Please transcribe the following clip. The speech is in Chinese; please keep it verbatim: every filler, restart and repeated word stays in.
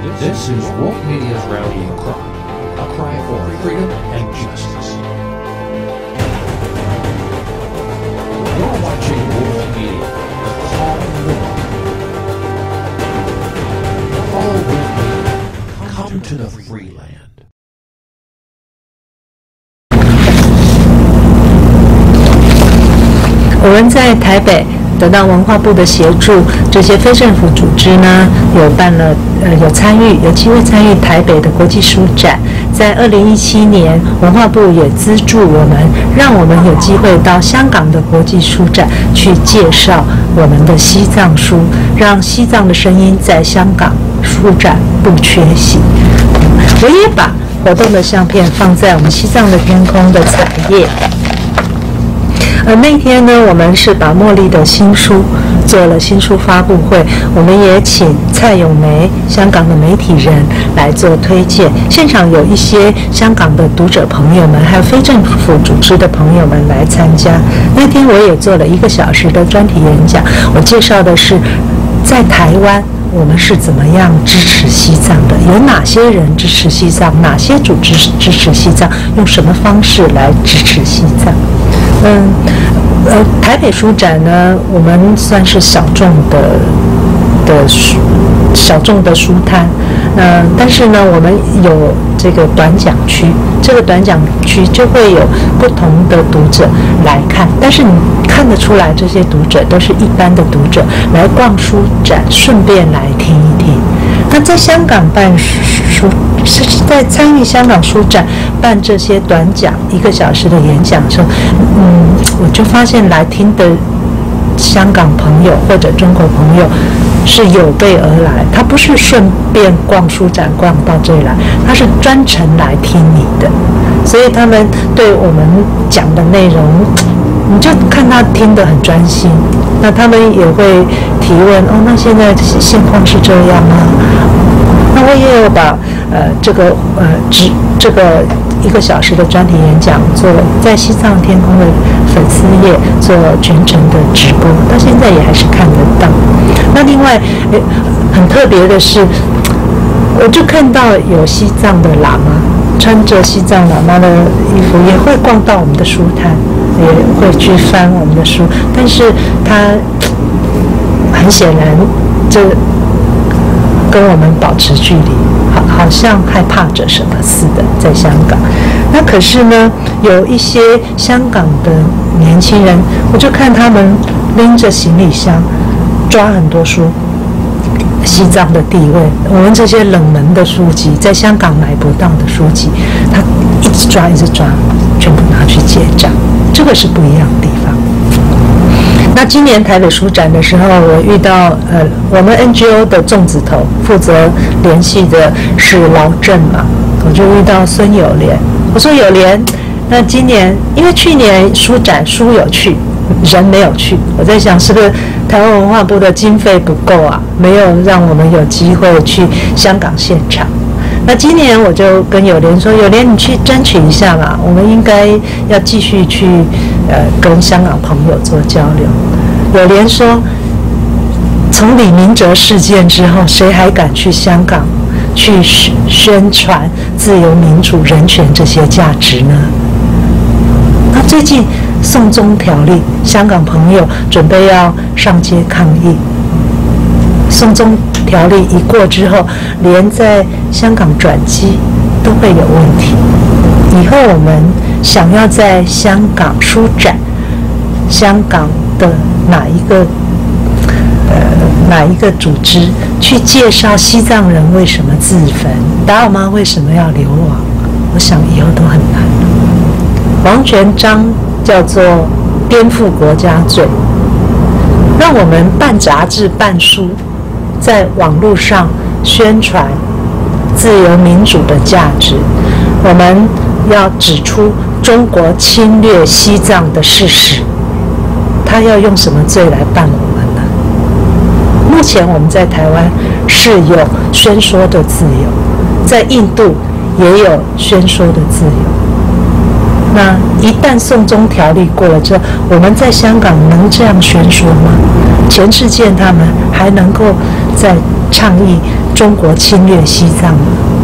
This is Wolf Media's rallying cry, a cry for freedom and justice. You're watching Wolf Media, the call of the one. Follow Wolf Media, come to the free land. 我们在台北得到文化部的协助，这些非政府组织呢，有办了呃有参与，有机会参与台北的国际书展。在二零一七年，文化部也资助我们，让我们有机会到香港的国际书展去介绍我们的西藏书，让西藏的声音在香港书展不缺席。我也把活动的相片放在我们西藏的天空的彩页。而那天呢，我们是把茉莉的新书做了新书发布会，我们也请蔡咏梅香港的媒体人来做推荐。现场有一些香港的读者朋友们，还有非政府组织的朋友们来参加。那天我也做了一个小时的专题演讲，我介绍的是在台湾我们是怎么样支持西藏的，有哪些人支持西藏，哪些组织支持西藏，用什么方式来支持西藏。嗯，呃，台北书展呢，我们算是小众的的书，小众的书摊，呃，但是呢，我们有这个短讲区，这个短讲区就会有不同的读者来看，但是你看得出来，这些读者都是一般的读者来逛书展，顺便来听一听。那在香港办书，是在参与香港书展办这些短讲一个小时的演讲的时候，嗯，我就发现来听的香港朋友或者中国朋友是有备而来，他不是顺便逛书展逛到这里来，他是专程来听你的，所以他们对我们讲的内容，你就看他听得很专心。那他们也会提问，哦，那现在现况是这样吗？那我也有把呃这个呃直这个一个小时的专题演讲做在西藏天空的粉丝页做全程的直播，到现在也还是看得到。那另外诶很特别的是，我就看到有西藏的喇嘛穿着西藏喇嘛的衣服，也会逛到我们的书摊，也会去翻我们的书，但是他很显然这跟我们保持距离，好，好像害怕着什么似的，在香港。那可是呢，有一些香港的年轻人，我就看他们拎着行李箱，抓很多书。西藏的地位，我们这些冷门的书籍，在香港买不到的书籍，他一直抓，一直抓，全部拿去结账，这个是不一样的地方。那今年台北书展的时候，我遇到呃，我们 N G O 的粽子头负责联系的是劳政嘛，我就遇到孙友莲，我说友莲，那今年因为去年书展书有去，人没有去，我在想是不是台湾文化部的经费不够啊，没有让我们有机会去香港现场。那今年我就跟友莲说，友莲你去争取一下嘛，我们应该要继续去呃跟香港朋友做交流。友莲说，从李明哲事件之后，谁还敢去香港去宣传自由、民主、人权这些价值呢？那最近送中条例，香港朋友准备要上街抗议。送中条例一过之后，连在香港转机都会有问题。以后我们想要在香港书展，香港的哪一个呃哪一个组织去介绍西藏人为什么自焚，达尔玛为什么要流亡，我想以后都很难了。王全璋叫做颠覆国家罪，让我们办杂志、办书，在网络上宣传自由民主的价值，我们要指出中国侵略西藏的事实，他要用什么罪来办我们呢？目前我们在台湾是有宣说的自由，在印度也有宣说的自由。那一旦送中条例过了之后，我们在香港能这样宣说吗？钱志健他们还能够在倡议中国侵略西藏吗？